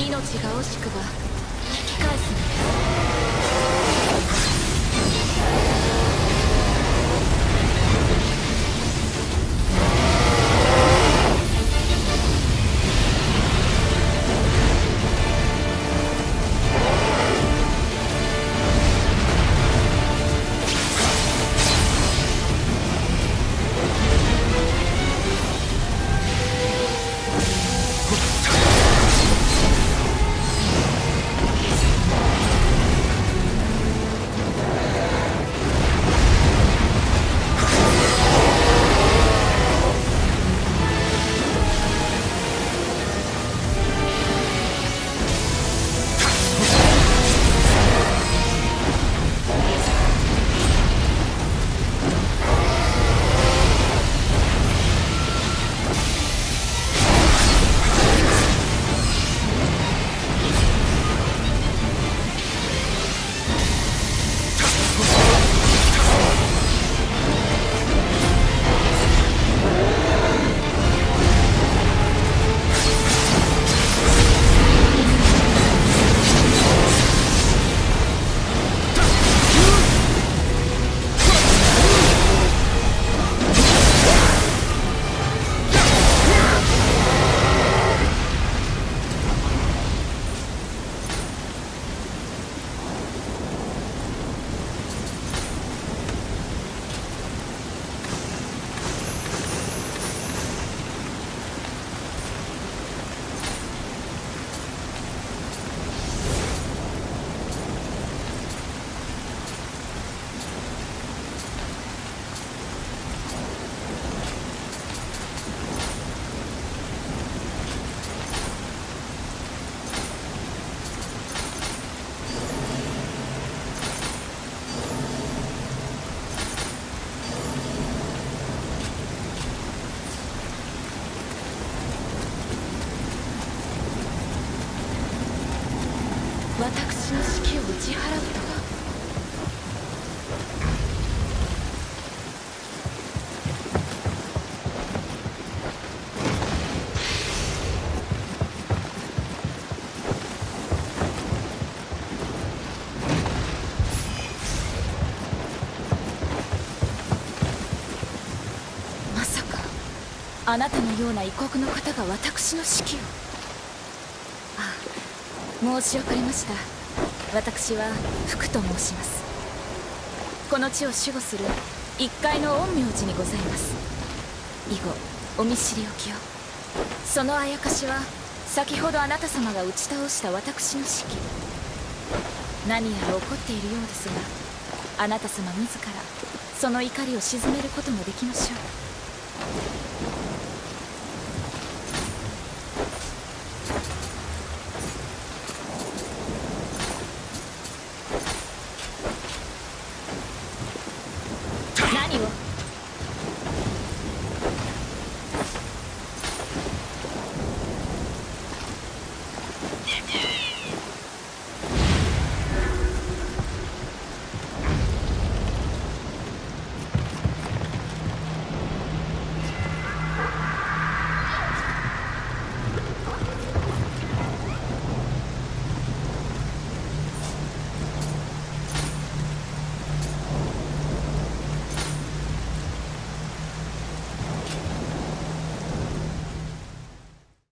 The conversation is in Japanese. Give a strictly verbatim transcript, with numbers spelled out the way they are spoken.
命が惜しくば引き返すのです。私の士気を打ち払うとは。まさかあなたのような異国の方が私の士気を。申し遅れました。私は福と申します。この地を守護する一階の陰陽師にございます。以後お見知りおきを。そのあやかしは先ほどあなた様が打ち倒した私の士気。何やら怒っているようですが、あなた様自らその怒りを鎮めることもできましょう。